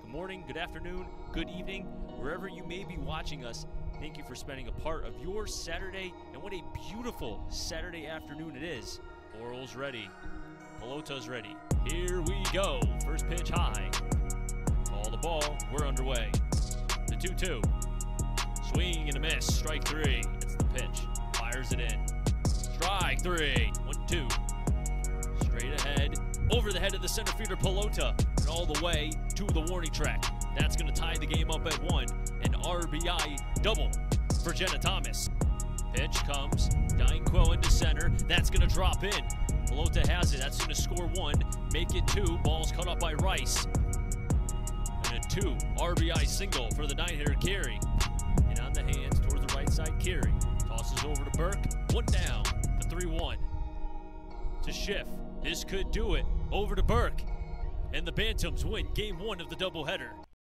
Good morning, good afternoon, good evening, wherever you may be watching us. Thank you for spending a part of your Saturday, and what a beautiful Saturday afternoon it is. Oral's ready, Pelota's ready. Here we go. First pitch high. Call the ball. We're underway. The 2-2. Swing and a miss. Strike three. That's the pitch. Fires it in. Strike three. 1-2. Straight ahead. Over the head of the center fielder Pelota. And all the way to the warning track. That's going to tie the game up at 1. An RBI double for Jenna Thomas. Pitch comes. Dying Quill into center. That's going to drop in. Pelota has it. That's going to score 1. Make it 2. Ball's cut off by Rice. And a 2 RBI single for the 9-hitter Carey. And on the hands towards the right side, Carey tosses over to Burke. 1 down. The 3-1 to Schiff. This could do it. Over to Burke. And the Bantams win Game 1 of the doubleheader.